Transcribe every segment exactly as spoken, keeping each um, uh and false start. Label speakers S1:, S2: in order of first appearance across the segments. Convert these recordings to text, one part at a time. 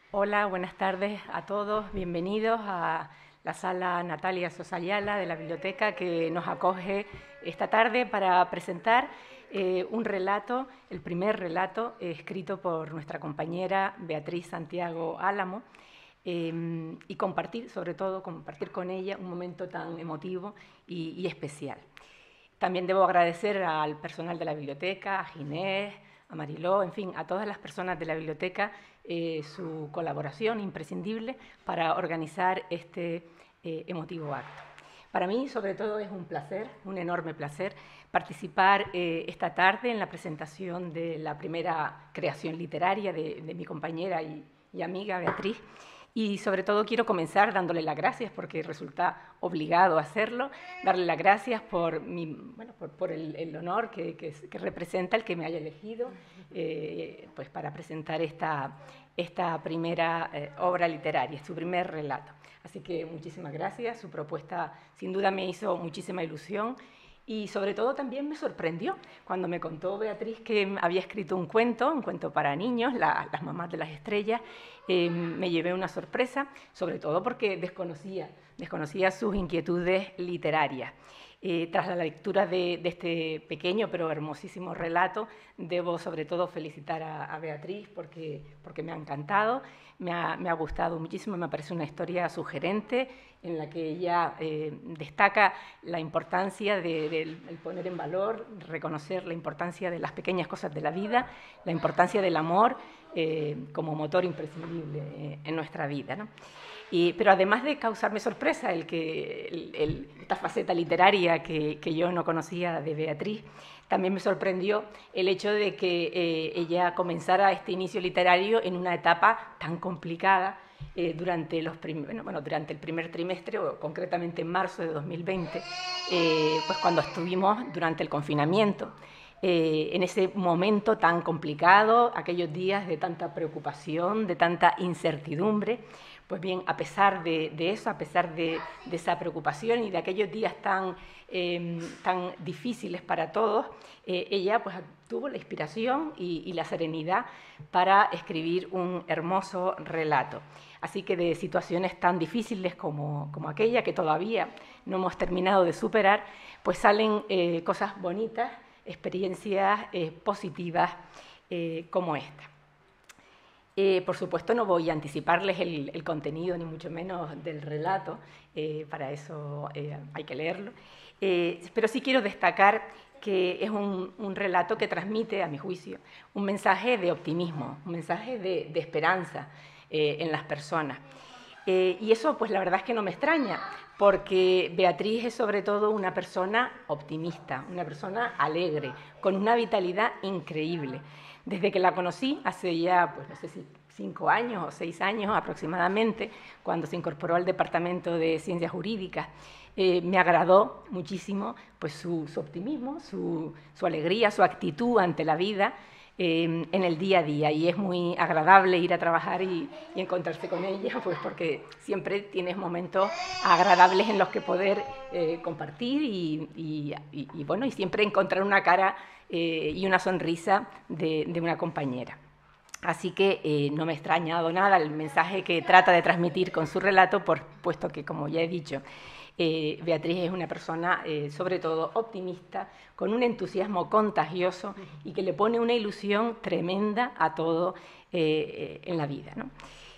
S1: Hola, buenas tardes a todos. Bienvenidos a la sala Natalia Sosayala de la biblioteca que nos acoge esta tarde para presentar eh, un relato, el primer relato eh, escrito por nuestra compañera Beatriz Santiago Álamo eh, y compartir, sobre todo, compartir con ella un momento tan emotivo y, y especial. También debo agradecer al personal de la biblioteca, a Ginés, a Mariló, en fin, a todas las personas de la biblioteca, eh, su colaboración imprescindible para organizar este eh, emotivo acto. Para mí, sobre todo, es un placer, un enorme placer, participar eh, esta tarde en la presentación de la primera creación literaria de, de mi compañera y, y amiga Beatriz. Y sobre todo quiero comenzar dándole las gracias, porque resulta obligado hacerlo, darle las gracias por, mi, bueno, por, por el, el honor que, que, que representa el que me haya elegido eh, pues para presentar esta, esta primera eh, obra literaria, su primer relato. Así que muchísimas gracias, su propuesta sin duda me hizo muchísima ilusión. Y sobre todo también me sorprendió cuando me contó Beatriz que había escrito un cuento, un cuento para niños, la, Las mamás de las estrellas. Eh, me llevé una sorpresa, sobre todo porque desconocía, desconocía sus inquietudes literarias. Eh, tras la lectura de, de este pequeño pero hermosísimo relato, debo sobre todo felicitar a, a Beatriz porque, porque me ha encantado, me ha, me ha gustado muchísimo, me parece una historia sugerente en la que ella eh, destaca la importancia de, de, de poner en valor, reconocer la importancia de las pequeñas cosas de la vida, la importancia del amor eh, como motor imprescindible eh, en nuestra vida, ¿no? Y, pero además de causarme sorpresa el que, el, el, esta faceta literaria que, que yo no conocía de Beatriz, también me sorprendió el hecho de que eh, ella comenzara este inicio literario en una etapa tan complicada eh, durante, los prim bueno, bueno, durante el primer trimestre, o concretamente en marzo de dos mil veinte, eh, pues cuando estuvimos durante el confinamiento. Eh, en ese momento tan complicado, aquellos días de tanta preocupación, de tanta incertidumbre. Pues bien, a pesar de, de eso, a pesar de, de esa preocupación y de aquellos días tan, eh, tan difíciles para todos, eh, ella pues, tuvo la inspiración y, y la serenidad para escribir un hermoso relato. Así que de situaciones tan difíciles como, como aquella, que todavía no hemos terminado de superar, pues salen eh, cosas bonitas, experiencias eh, positivas eh, como esta. Eh, por supuesto, no voy a anticiparles el, el contenido, ni mucho menos del relato, eh, para eso eh, hay que leerlo, eh, pero sí quiero destacar que es un, un relato que transmite, a mi juicio, un mensaje de optimismo, un mensaje de, de esperanza eh, en las personas. Eh, y eso, pues la verdad es que no me extraña, porque Beatriz es sobre todo una persona optimista, una persona alegre, con una vitalidad increíble. Desde que la conocí, hace ya, pues no sé si cinco años o seis años aproximadamente, cuando se incorporó al Departamento de Ciencias Jurídicas, eh, me agradó muchísimo pues, su, su optimismo, su, su alegría, su actitud ante la vida eh, en el día a día. Y es muy agradable ir a trabajar y, y encontrarse con ella, pues porque siempre tienes momentos agradables en los que poder eh, compartir y, y, y, y, bueno, y siempre encontrar una cara Eh, y una sonrisa de, de una compañera. Así que eh, no me ha extrañado nada el mensaje que trata de transmitir con su relato, por, puesto que, como ya he dicho, eh, Beatriz es una persona eh, sobre todo optimista, con un entusiasmo contagioso y que le pone una ilusión tremenda a todo eh, en la vida, ¿no?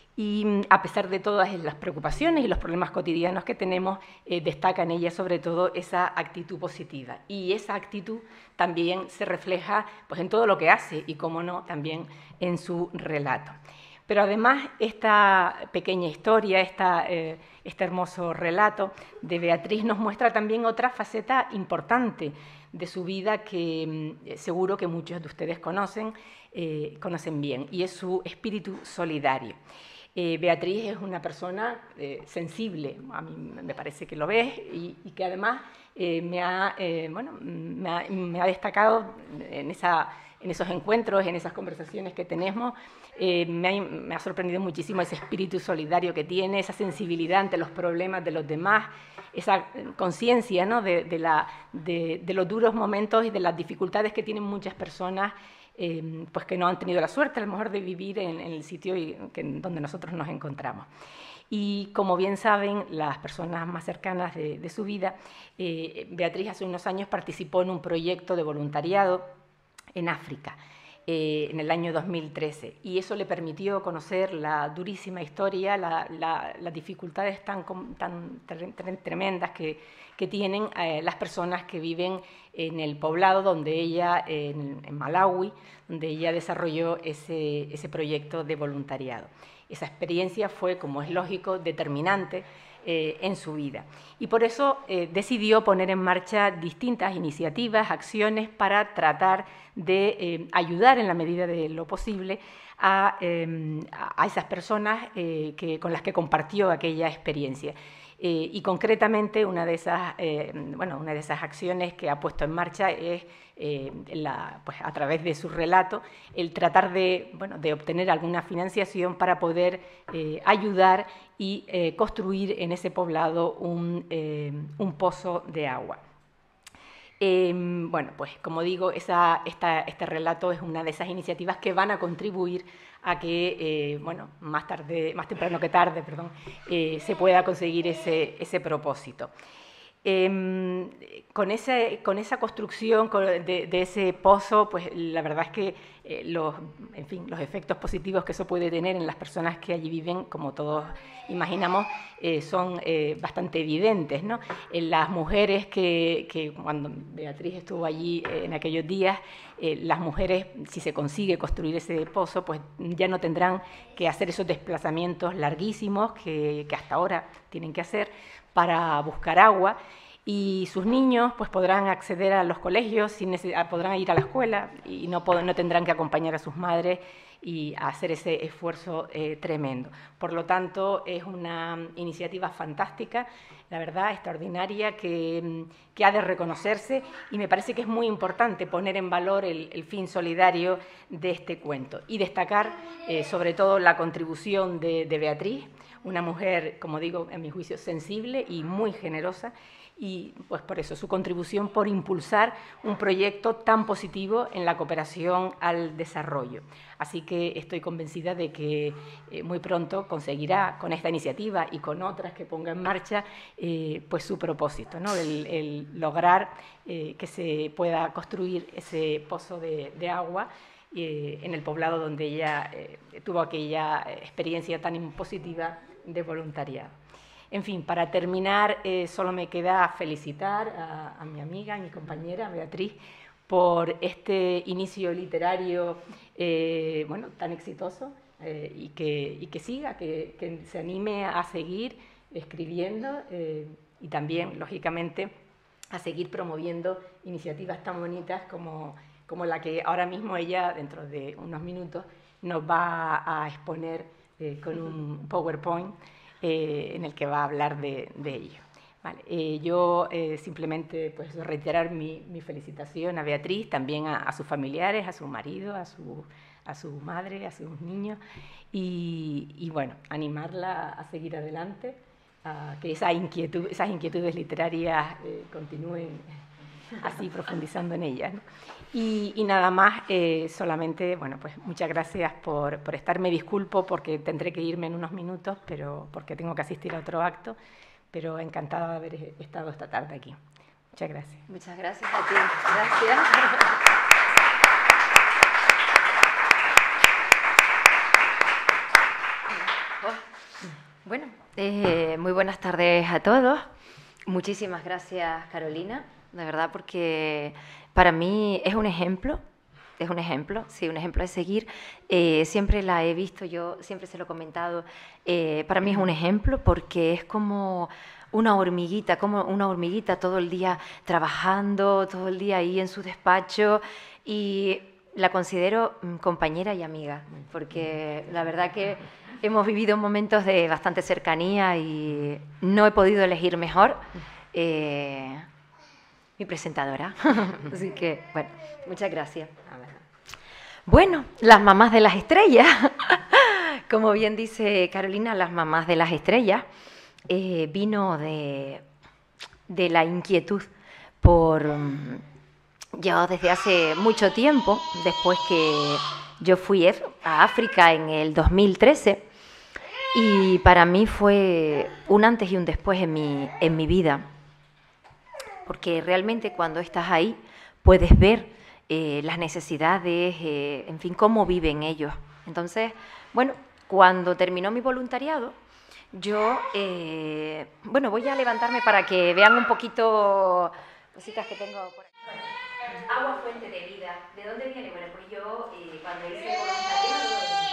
S1: Y a pesar de todas las preocupaciones y los problemas cotidianos que tenemos, eh, destaca en ella sobre todo esa actitud positiva. Y esa actitud también se refleja pues, en todo lo que hace y, cómo no, también en su relato. Pero además esta pequeña historia, esta, eh, este hermoso relato de Beatriz nos muestra también otra faceta importante de su vida que eh, seguro que muchos de ustedes conocen, eh, conocen bien, y es su espíritu solidario. Eh, Beatriz es una persona eh, sensible, a mí me parece que lo ves, y, y que además eh, me, ha, eh, bueno, me, ha, me ha destacado en, esa, en esos encuentros, en esas conversaciones que tenemos. Eh, me, ha, me ha sorprendido muchísimo ese espíritu solidario que tiene, esa sensibilidad ante los problemas de los demás, esa conciencia, ¿no? de, de, la, de, de los duros momentos y de las dificultades que tienen muchas personas eh, pues que no han tenido la suerte a lo mejor de vivir en, en el sitio y, que, donde nosotros nos encontramos. Y como bien saben las personas más cercanas de, de su vida, eh, Beatriz hace unos años participó en un proyecto de voluntariado en África, eh, en el año dos mil trece, y eso le permitió conocer la durísima historia, la, la, las dificultades tan, tan tremendas que, que tienen eh, las personas que viven en el poblado donde ella, en, en Malawi, donde ella desarrolló ese, ese proyecto de voluntariado. Esa experiencia fue, como es lógico, determinante eh, en su vida. Y por eso eh, decidió poner en marcha distintas iniciativas, acciones para tratar de eh, ayudar en la medida de lo posible a, eh, a esas personas eh, que, con las que compartió aquella experiencia. Eh, y concretamente una de, esas, eh, bueno, una de esas acciones que ha puesto en marcha es, eh, la, pues a través de su relato, el tratar de, bueno, de obtener alguna financiación para poder eh, ayudar y eh, construir en ese poblado un, eh, un pozo de agua. Eh, bueno, pues como digo, esa, esta, este relato es una de esas iniciativas que van a contribuir a que, eh, bueno, más tarde, más temprano que tarde, perdón, eh, se pueda conseguir ese, ese propósito. Eh, con, ese, con esa construcción de, de ese pozo, pues la verdad es que eh, los, en fin, los efectos positivos que eso puede tener en las personas que allí viven, como todos imaginamos, eh, son eh, bastante evidentes, ¿no? En las mujeres que, que cuando Beatriz estuvo allí eh, en aquellos días, eh, las mujeres, si se consigue construir ese pozo, pues ya no tendrán que hacer esos desplazamientos larguísimos que, que hasta ahora tienen que hacer para buscar agua, y sus niños pues podrán acceder a los colegios, sin podrán ir a la escuela y no, no tendrán que acompañar a sus madres y hacer ese esfuerzo eh, tremendo. Por lo tanto, es una iniciativa fantástica, la verdad, extraordinaria, que, que ha de reconocerse, y me parece que es muy importante poner en valor el, el fin solidario de este cuento y destacar eh, sobre todo la contribución de, de Beatriz, una mujer, como digo, en mi juicio, sensible y muy generosa, y pues por eso su contribución por impulsar un proyecto tan positivo en la cooperación al desarrollo. Así que estoy convencida de que eh, muy pronto conseguirá con esta iniciativa y con otras que ponga en marcha eh, pues su propósito, ¿no? el, el lograr eh, que se pueda construir ese pozo de, de agua eh, en el poblado donde ella eh, tuvo aquella experiencia tan positiva de voluntariado. En fin, para terminar, eh, solo me queda felicitar a, a mi amiga, a mi compañera Beatriz, por este inicio literario eh, bueno, tan exitoso eh, y, que, y que siga, que, que se anime a seguir escribiendo eh, y también, lógicamente, a seguir promoviendo iniciativas tan bonitas como, como la que ahora mismo ella, dentro de unos minutos, nos va a exponer eh, con un PowerPoint eh, en el que va a hablar de, de ello. Vale, eh, yo eh, simplemente pues, reiterar mi, mi felicitación a Beatriz, también a, a sus familiares, a su marido, a su, a su madre, a sus niños, y, y bueno, animarla a seguir adelante, a que esa inquietud, esas inquietudes literarias eh, continúen así profundizando en ellas, ¿no? Y, y nada más, eh, solamente, bueno, pues muchas gracias por, por estar. Me disculpo porque tendré que irme en unos minutos, pero porque tengo que asistir a otro acto, pero encantada de haber estado esta tarde aquí. Muchas gracias.
S2: Muchas gracias a ti. Gracias. Bueno, eh, muy buenas tardes a todos. Muchísimas gracias, Carolina, de verdad, porque para mí es un ejemplo, es un ejemplo, sí, un ejemplo de seguir. Eh, siempre la he visto, yo siempre se lo he comentado, eh, para mí es un ejemplo porque es como una hormiguita, como una hormiguita todo el día trabajando, todo el día ahí en su despacho, y la considero compañera y amiga, porque la verdad que hemos vivido momentos de bastante cercanía y no he podido elegir mejor eh, mi presentadora. Así que, bueno, muchas gracias. Bueno, las mamás de las estrellas. Como bien dice Carolina, las mamás de las estrellas eh, vino de, de la inquietud por, yo desde hace mucho tiempo, después que yo fui a África en el dos mil trece, y para mí fue un antes y un después en mi, en mi vida, porque realmente cuando estás ahí puedes ver eh, las necesidades, eh, en fin, cómo viven ellos. Entonces, bueno, cuando terminó mi voluntariado, yo, eh, bueno, voy a levantarme para que vean un poquito cositas que tengo por aquí. Agua, fuente de vida. ¿De dónde viene? Bueno, pues yo eh, cuando hice voluntariado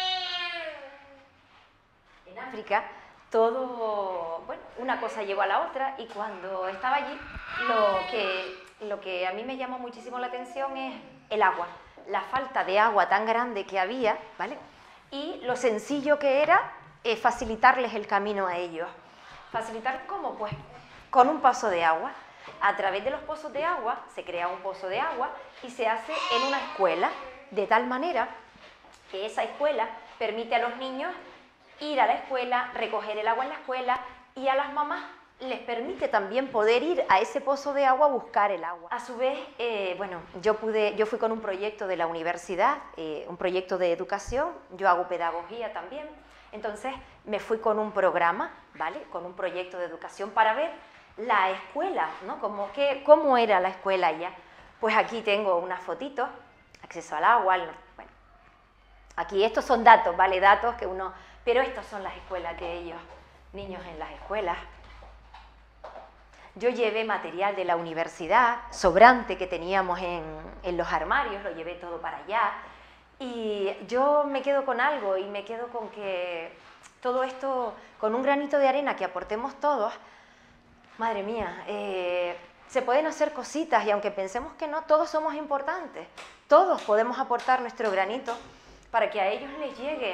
S2: en, en África, todo, bueno, una cosa llegó a la otra, y cuando estaba allí, lo que, lo que a mí me llamó muchísimo la atención es el agua, la falta de agua tan grande que había, ¿vale? Y lo sencillo que era eh, facilitarles el camino a ellos. ¿Facilitar cómo? Pues con un pozo de agua. A través de los pozos de agua se crea un pozo de agua y se hace en una escuela, de tal manera que esa escuela permite a los niños ir a la escuela, recoger el agua en la escuela, y a las mamás les permite también poder ir a ese pozo de agua a buscar el agua. A su vez, eh, bueno, yo, pude, yo fui con un proyecto de la universidad, eh, un proyecto de educación, yo hago pedagogía también, entonces me fui con un programa, ¿vale? Con un proyecto de educación para ver la escuela, ¿no? Como que, ¿cómo era la escuela allá? Pues aquí tengo unas fotitos, acceso al agua, al, bueno, aquí estos son datos, ¿vale? Datos que uno... Pero estas son las escuelas de ellos, niños en las escuelas. Yo llevé material de la universidad, sobrante que teníamos en, en los armarios, lo llevé todo para allá. Y yo me quedo con algo, y me quedo con que todo esto, con un granito de arena que aportemos todos, madre mía, eh, se pueden hacer cositas, y aunque pensemos que no, todos somos importantes. Todos podemos aportar nuestro granito para que a ellos les llegue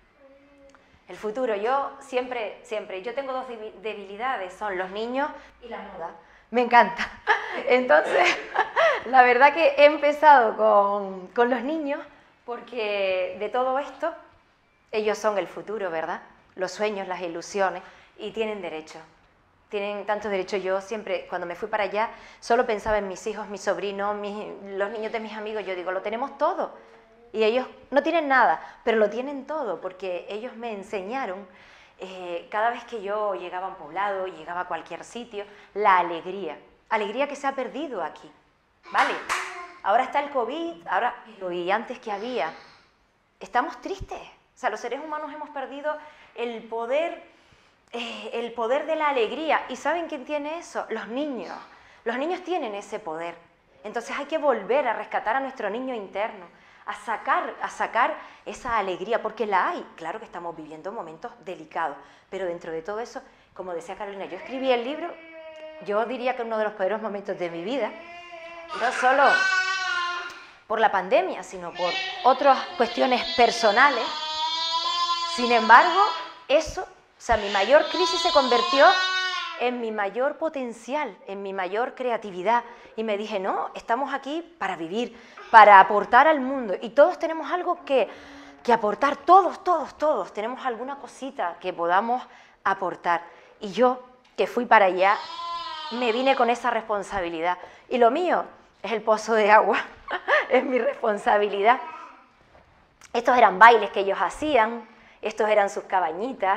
S2: el futuro. Yo siempre, siempre, yo tengo dos debilidades, son los niños y la moda. Me encanta. Entonces, la verdad que he empezado con, con los niños, porque de todo esto, ellos son el futuro, ¿verdad? Los sueños, las ilusiones, y tienen derecho. Tienen tanto derecho. Yo siempre, cuando me fui para allá, solo pensaba en mis hijos, mis sobrinos, mis, los niños de mis amigos. Yo digo, lo tenemos todo. Y ellos no tienen nada, pero lo tienen todo, porque ellos me enseñaron, eh, cada vez que yo llegaba a un poblado, llegaba a cualquier sitio, la alegría. Alegría que se ha perdido aquí, ¿vale? Ahora está el COVID, ahora, y antes que había. Estamos tristes. O sea, los seres humanos hemos perdido el poder, eh, el poder de la alegría. ¿Y saben quién tiene eso? Los niños. Los niños tienen ese poder. Entonces hay que volver a rescatar a nuestro niño interno, a sacar, a sacar esa alegría, porque la hay. Claro que estamos viviendo momentos delicados, pero dentro de todo eso, como decía Carolina, yo escribí el libro, yo diría que uno de los peores momentos de mi vida, no solo por la pandemia, sino por otras cuestiones personales. Sin embargo, eso, o sea, mi mayor crisis se convirtió en mi mayor potencial, en mi mayor creatividad, y me dije, no, estamos aquí para vivir, para aportar al mundo, y todos tenemos algo que, que aportar, todos, todos, todos, tenemos alguna cosita que podamos aportar. Y yo, que fui para allá, me vine con esa responsabilidad, y lo mío es el pozo de agua, es mi responsabilidad. Estos eran bailes que ellos hacían, estos eran sus cabañitas.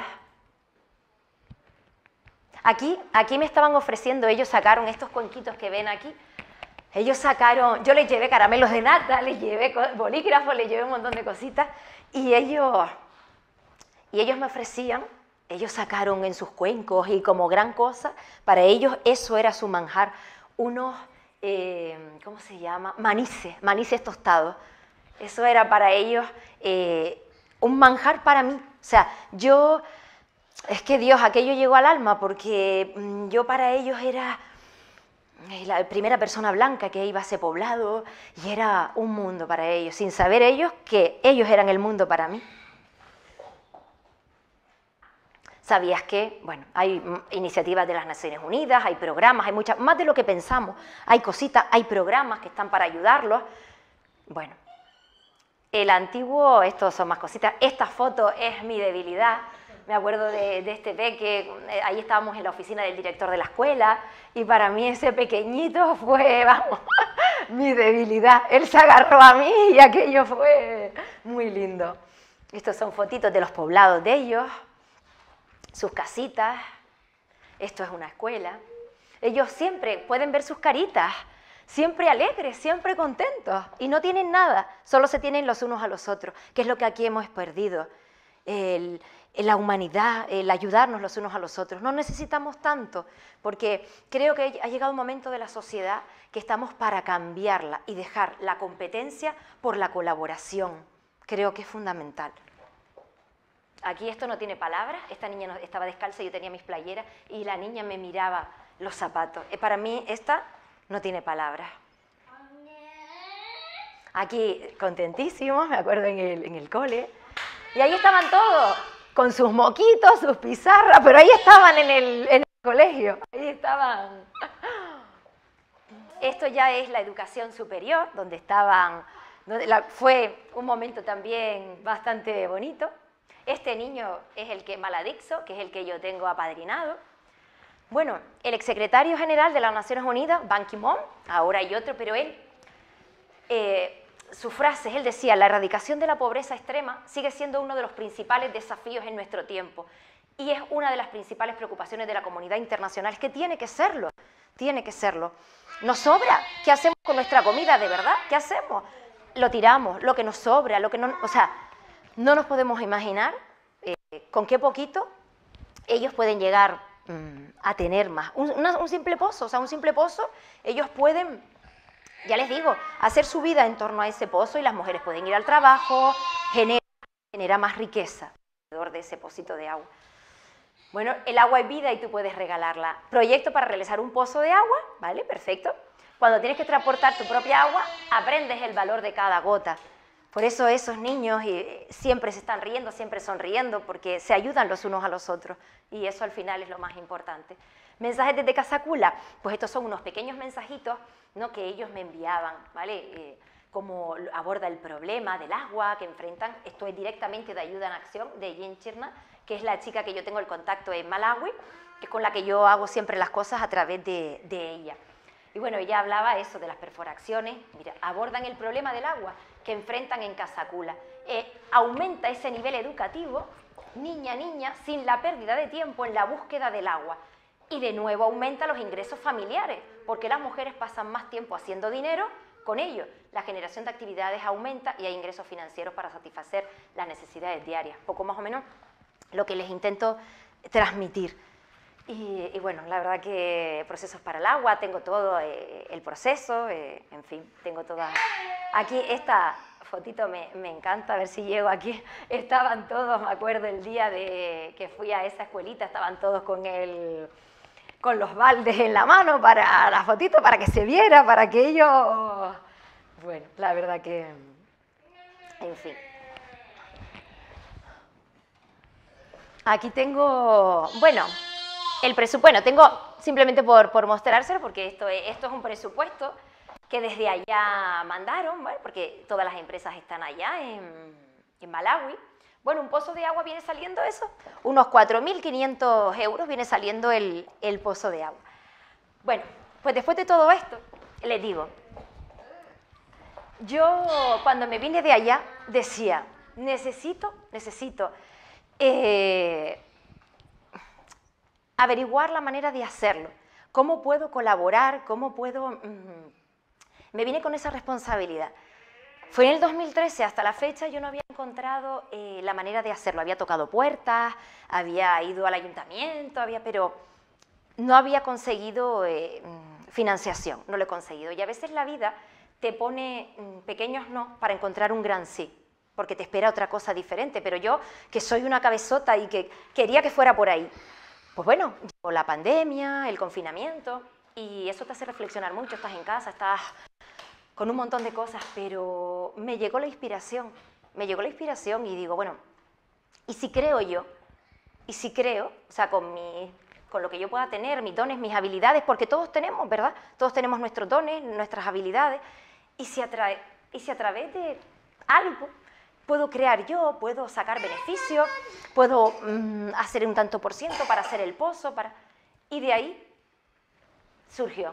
S2: Aquí, aquí me estaban ofreciendo, ellos sacaron estos cuenquitos que ven aquí, ellos sacaron, yo les llevé caramelos de nata, les llevé bolígrafos, les llevé un montón de cositas, y ellos, y ellos me ofrecían, ellos sacaron en sus cuencos, y como gran cosa, para ellos eso era su manjar, unos, eh, ¿cómo se llama? Manices, manices tostados, eso era para ellos eh, un manjar para mí, o sea, yo... Es que Dios, aquello llegó al alma, porque yo para ellos era la primera persona blanca que iba a ese poblado, y era un mundo para ellos, sin saber ellos que ellos eran el mundo para mí. ¿Sabías que, bueno, hay iniciativas de las Naciones Unidas, hay programas, hay muchas, más de lo que pensamos, hay cositas, hay programas que están para ayudarlos? Bueno, el antiguo, estos son más cositas, esta foto es mi debilidad. Me acuerdo de, de este peque, eh, ahí estábamos en la oficina del director de la escuela, y para mí ese pequeñito fue, vamos, mi debilidad. Él se agarró a mí y aquello fue muy lindo. Estos son fotitos de los poblados de ellos, sus casitas. Esto es una escuela. Ellos siempre pueden ver sus caritas, siempre alegres, siempre contentos, y no tienen nada, solo se tienen los unos a los otros, que es lo que aquí hemos perdido. El, la humanidad, el ayudarnos los unos a los otros. No necesitamos tanto, porque creo que ha llegado un momento de la sociedad que estamos para cambiarla y dejar la competencia por la colaboración. Creo que es fundamental. Aquí esto no tiene palabras, esta niña no, estaba descalza, yo tenía mis playeras y la niña me miraba los zapatos. Para mí esta no tiene palabras. Aquí contentísimos, me acuerdo en el, en el cole. Y ahí estaban todos, con sus moquitos, sus pizarras, pero ahí estaban en el, en el colegio, ahí estaban. Esto ya es la educación superior, donde estaban, donde la, fue un momento también bastante bonito. Este niño es el que Maladixo, que es el que yo tengo apadrinado. Bueno, el exsecretario general de las Naciones Unidas, Ban Ki-moon, ahora hay otro, pero él... Eh, sus frases, él decía, la erradicación de la pobreza extrema sigue siendo uno de los principales desafíos en nuestro tiempo y es una de las principales preocupaciones de la comunidad internacional, que tiene que serlo, tiene que serlo. ¿Nos sobra? ¿Qué hacemos con nuestra comida de verdad? ¿Qué hacemos? Lo tiramos, lo que nos sobra, lo que no... O sea, no nos podemos imaginar eh, con qué poquito ellos pueden llegar mmm, a tener más. Un, una, un simple pozo, o sea, un simple pozo, ellos pueden... Ya les digo, hacer su vida en torno a ese pozo y las mujeres pueden ir al trabajo, genera, genera más riqueza alrededor de ese pocito de agua. Bueno, el agua es vida y tú puedes regalarla. Proyecto para realizar un pozo de agua, ¿vale? Perfecto. Cuando tienes que transportar tu propia agua, aprendes el valor de cada gota. Por eso esos niños siempre se están riendo, siempre sonriendo, porque se ayudan los unos a los otros. Y eso al final es lo más importante. Mensajes desde Casacula, pues estos son unos pequeños mensajitos, ¿no?, que ellos me enviaban, ¿vale? Eh, cómo aborda el problema del agua que enfrentan. Esto es directamente de Ayuda en Acción, de Jen Chirna, que es la chica que yo tengo el contacto en Malawi, que es con la que yo hago siempre las cosas a través de, de ella. Y bueno, ella hablaba eso de las perforaciones. Mira, abordan el problema del agua que enfrentan en Casacula. Eh, aumenta ese nivel educativo, niña a niña, sin la pérdida de tiempo en la búsqueda del agua. Y de nuevo aumenta los ingresos familiares, porque las mujeres pasan más tiempo haciendo dinero con ello. La generación de actividades aumenta y hay ingresos financieros para satisfacer las necesidades diarias. Poco más o menos lo que les intento transmitir. Y, y bueno, la verdad que procesos para el agua, tengo todo eh, el proceso, eh, en fin, tengo todas... Aquí esta fotito me, me encanta, a ver si llego aquí. Estaban todos, me acuerdo el día de que fui a esa escuelita, estaban todos con el... con los baldes en la mano para la fotito, para que se viera, para que ellos... Bueno, la verdad que... En fin. Aquí tengo... Bueno, el presupuesto... Bueno, tengo simplemente por, por mostrárselo, porque esto es, esto es un presupuesto que desde allá mandaron, ¿vale? Porque todas las empresas están allá en, en Malawi. Bueno, un pozo de agua viene saliendo eso, unos cuatro mil quinientos euros viene saliendo el, el pozo de agua. Bueno, pues después de todo esto, les digo, yo cuando me vine de allá decía, necesito, necesito eh, averiguar la manera de hacerlo, cómo puedo colaborar, cómo puedo... Mmm, me vine con esa responsabilidad. Fue en el dos mil trece, hasta la fecha yo no había encontrado eh, la manera de hacerlo. Había tocado puertas, había ido al ayuntamiento, había, pero no había conseguido eh, financiación, no lo he conseguido. Y a veces la vida te pone mm, pequeños no para encontrar un gran sí, porque te espera otra cosa diferente. Pero yo, que soy una cabezota y que quería que fuera por ahí, pues bueno, llegó la pandemia, el confinamiento, y eso te hace reflexionar mucho. Estás en casa, estás... con un montón de cosas, pero me llegó la inspiración, me llegó la inspiración y digo, bueno, ¿y si creo yo? ¿Y si creo? O sea, con, mi, con lo que yo pueda tener, mis dones, mis habilidades, porque todos tenemos, ¿verdad? Todos tenemos nuestros dones, nuestras habilidades, y si a, tra y si a través de algo puedo crear yo, puedo sacar beneficios, puedo mmm, hacer un tanto por ciento para hacer el pozo, para... y de ahí surgió.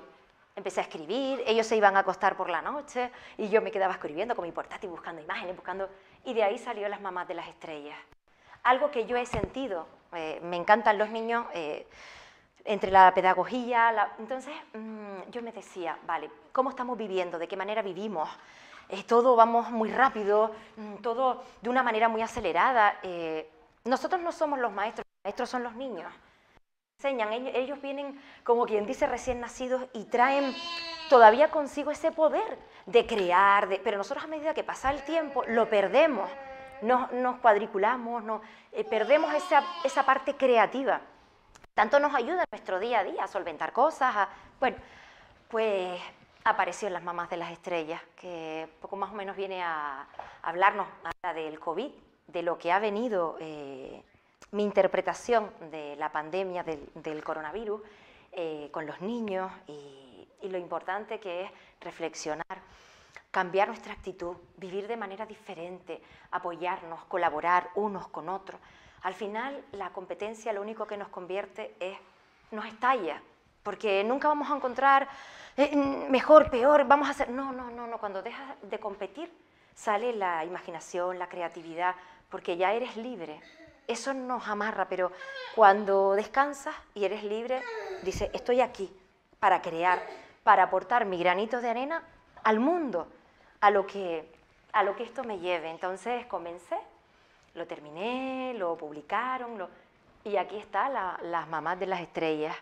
S2: empecé a escribir, ellos se iban a acostar por la noche y yo me quedaba escribiendo con mi portátil, buscando imágenes, buscando... Y de ahí salió Las Mamás de las Estrellas. Algo que yo he sentido, eh, me encantan los niños, eh, entre la pedagogía, la... entonces mmm, yo me decía, vale, ¿cómo estamos viviendo? ¿De qué manera vivimos? Eh, todo vamos muy rápido, mmm, todo de una manera muy acelerada. Eh, nosotros no somos los maestros, los maestros son los niños. Enseñan, ellos, ellos vienen, como quien dice, recién nacidos y traen todavía consigo ese poder de crear, de, pero nosotros a medida que pasa el tiempo lo perdemos, nos, nos cuadriculamos, nos, eh, perdemos esa, esa parte creativa. Tanto nos ayuda en nuestro día a día a solventar cosas. A, bueno, pues apareció Las Mamás de las Estrellas, que poco más o menos viene a, a hablarnos ahora del COVID, de lo que ha venido... Eh, mi interpretación de la pandemia del, del coronavirus eh, con los niños y, y lo importante que es reflexionar, cambiar nuestra actitud, vivir de manera diferente, apoyarnos, colaborar unos con otros. Al final, la competencia lo único que nos convierte es, nos estalla, porque nunca vamos a encontrar eh, mejor, peor, vamos a hacer... No, no, no, no, cuando dejas de competir sale la imaginación, la creatividad, porque ya eres libre. Eso nos amarra, pero cuando descansas y eres libre, dices, estoy aquí para crear, para aportar mi granito de arena al mundo, a lo que, a lo que esto me lleve. Entonces comencé, lo terminé, lo publicaron, lo, y aquí está la, Las Mamás de las Estrellas.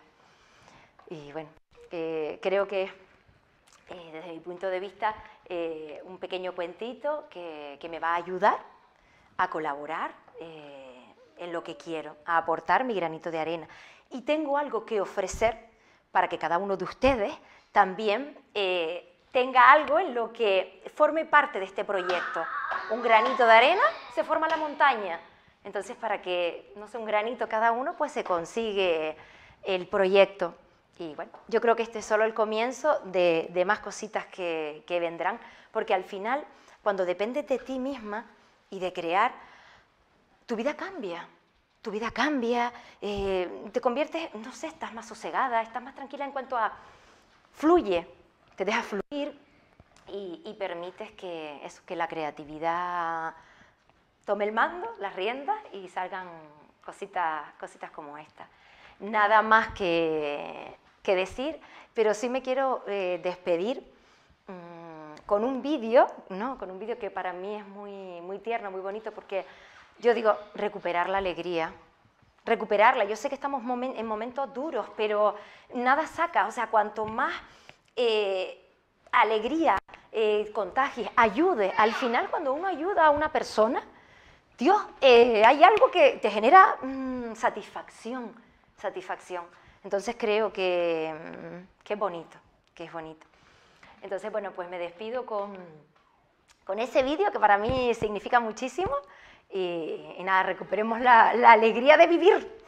S2: Y bueno, eh, creo que eh, desde mi punto de vista, eh, un pequeño cuentito que, que me va a ayudar a colaborar, eh, en lo que quiero, a aportar mi granito de arena. Y tengo algo que ofrecer para que cada uno de ustedes también eh, tenga algo en lo que forme parte de este proyecto. Un granito de arena, se forma la montaña. Entonces, para que, no sé, un granito cada uno, pues se consigue el proyecto. Y bueno, yo creo que este es solo el comienzo de, de más cositas que, que vendrán, porque al final, cuando dependes de ti misma y de crear, tu vida cambia, tu vida cambia, eh, te conviertes, no sé, estás más sosegada, estás más tranquila en cuanto a fluye, te dejas fluir y, y permites que, eso, que la creatividad tome el mando, las riendas y salgan cositas, cositas como esta. Nada más que, que decir, pero sí me quiero eh, despedir mmm, con un vídeo, ¿no? Con un vídeo que para mí es muy, muy tierno, muy bonito, porque yo digo, recuperar la alegría, recuperarla. Yo sé que estamos momen en momentos duros, pero nada saca, o sea, cuanto más eh, alegría eh, contagies, ayude. Al final, cuando uno ayuda a una persona, Dios, eh, hay algo que te genera mmm, satisfacción, satisfacción. Entonces creo que, mmm, que es bonito, que es bonito. Entonces, bueno, pues me despido con, con ese vídeo que para mí significa muchísimo. Y, y nada, recuperemos la, la alegría de vivir.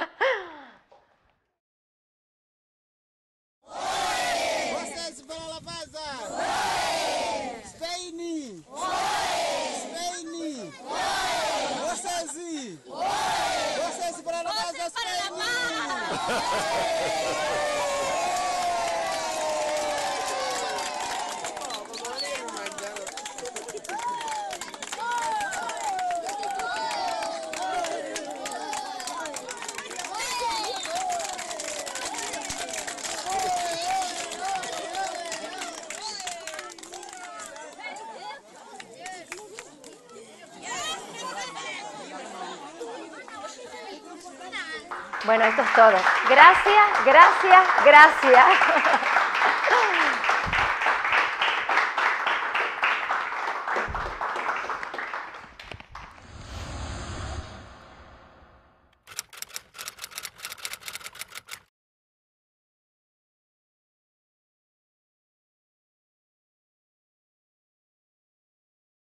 S3: Vocês para la paz. Spain. Spain. Vocês. Vocês para la paz. Spain.
S2: Bueno, esto es todo. Gracias, gracias, gracias.